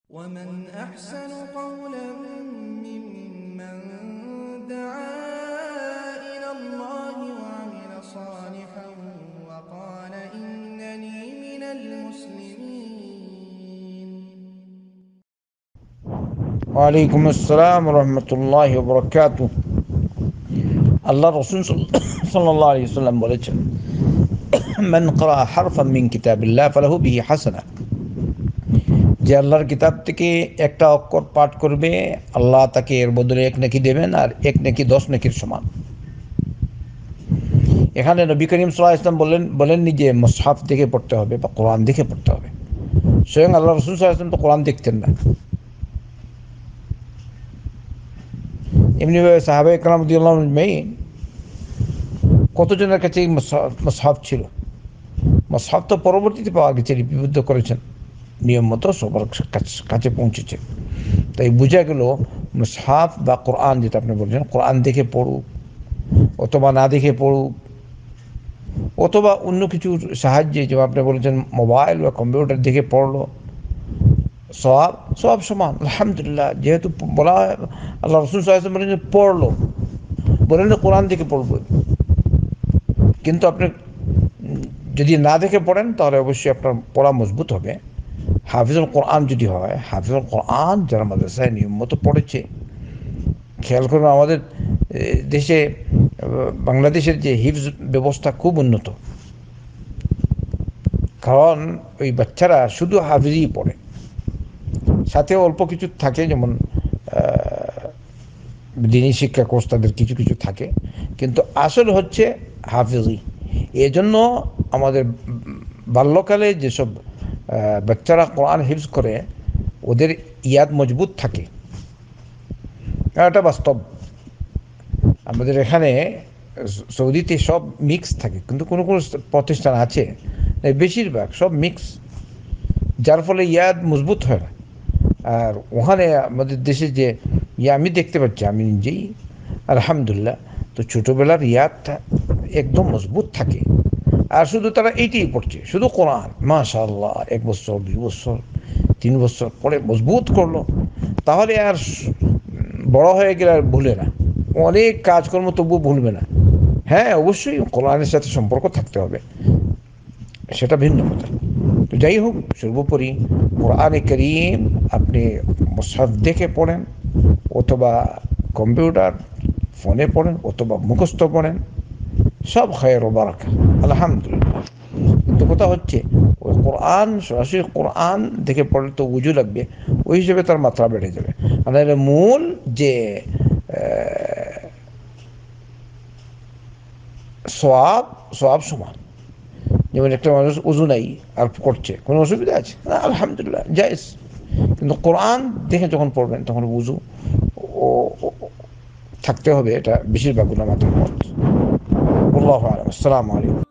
ومن أحسن قولا ممن دعا إلى الله وعمل صالحا وقال إنني من المسلمين. وعليكم السلام ورحمة الله وبركاته. আল্লাহ রসুল সাল্লাল্লাহু আলাইহি ওয়াসাল্লাম বলেছেন, মান ক্বারা হারফান মিন কিতাবিল্লাহ ফালাহু বিহি হাসানাহ। যে আল্লাহর কিতাব থেকে একটা অক্ষর পাঠ করবে, আল্লাহ তাকে এর বদলে এক নেকি দেবেন, আর এক নেকি 10 নেকির সমান। এখানে নবী করিম সাল্লাল্লাহু আলাইহি ওয়াসাল্লাম বলেননি যে মুসহাফ দেখে পড়তে হবে বা কোরআন দেখে পড়তে হবে। স্বয়ং আল্লাহ রসুল সাল্লাল্লাহু আলাইহি ওয়াসাল্লাম তো কোরআন দেখতেন না। এমনিভাবে সাহাবায়ে কেরাম রাদিয়াল্লাহু আনহুম আজমাইন কতজনের কাছে মুসহাফ ছিল। মুসহাফ তো পরবর্তীতে পাওয়া গেছে, লিপিবদ্ধ করেছেন, নিয়ম মতো সবার কাছে পৌঁছেছে। তাই বোঝা গেল মুসহাফ বা কোরআন, যেটা আপনি বলছেন, কোরআন দেখে পড়ুক অথবা না দেখে পড়ুক, অথবা অন্য কিছুর সাহায্যে, যেমন আপনি বলেছেন মোবাইল বা কম্পিউটার দেখে পড়লো, সব সমান। আলহামদুলিল্লাহ, যেহেতু বলা হয়, আল্লাহ রসুল সাল্লাল্লাহু আলাইহি ওয়াসাল্লাম বলেন যে পড়লো, বলেন না কোরআন দেখে পড়বো। কিন্তু আপনি যদি না দেখে পড়েন তাহলে অবশ্যই আপনার পড়া মজবুত হবে। হাফিজুল কোরআন যদি হয়, হাফিজুল কোরআন যারা মাদ্রাসায় নিয়ম মতো পড়েছে, খেয়াল করুন আমাদের দেশে, বাংলাদেশের যে হিফজ ব্যবস্থা খুব উন্নত, কারণ ওই বাচ্চারা শুধু হাফিজই পড়ে, সাথে অল্প কিছু থাকে, যেমন দিনী শিক্ষা কোর্স তাদের কিছু কিছু থাকে, কিন্তু আসল হচ্ছে হাফিজি। এজন্য আমাদের বাল্যকালে যেসব বাচ্চারা কোরআন হিফজ করে, ওদের ইয়াদ মজবুত থাকে। এটা বাস্তব। আমাদের এখানে সৌদিতে সব মিক্স থাকে, কিন্তু কোনো কোনো প্রতিষ্ঠান আছে বেশিরভাগ সব মিক্স, যার ফলে ইয়াদ মজবুত হয় না। আর ওখানে আমাদের দেশে যে আমি দেখতে পাচ্ছি, আমি নিজেই আলহামদুলিল্লাহ, তো ছোটোবেলার ইয়াদটা একদম মজবুত থাকে। আর শুধু তারা এইটাই পড়ছে, শুধু কোরআন, মাশাআল্লাহ, 1 বছর 2 বছর 3 বছর পরে মজবুত করলো, তাহলে আর বড় হয়ে গেলে আর ভুলে না। অনেক কাজকর্ম তবুও ভুলবে না। হ্যাঁ, অবশ্যই কোরআনের সাথে সম্পর্ক থাকতে হবে, সেটা ভিন্ন কথা। তো যাই হোক, সর্বোপরি কোরআনে কারীম আপনি মুসহাফ দেখে পড়েন, অথবা কম্পিউটার ফোনে পড়েন, অথবা মুখস্থ পড়েন, সব খায়র ও বারাকা, আলহামদুলিল্লাহ। কিন্তু কথা হচ্ছে, ওই কোরআন সরাসরি কোরআন দেখে পড়লে তো উজু লাগবে, ওই হিসেবে তার মাত্রা বেড়ে যাবে। আর মূল যে সওয়াব সমান। যেমন একটা মানুষ উজু নাই আর করছে, কোনো অসুবিধা আছে? আলহামদুলিল্লাহ, জায়েজ। কিন্তু কোরআন দেখে যখন পড়বেন তখন উজু ও থাকতে হবে, এটা বেশিরভাগ উলামাদের মত। আল্লাহু আ'লাম। আসসালামু আলাইকুম।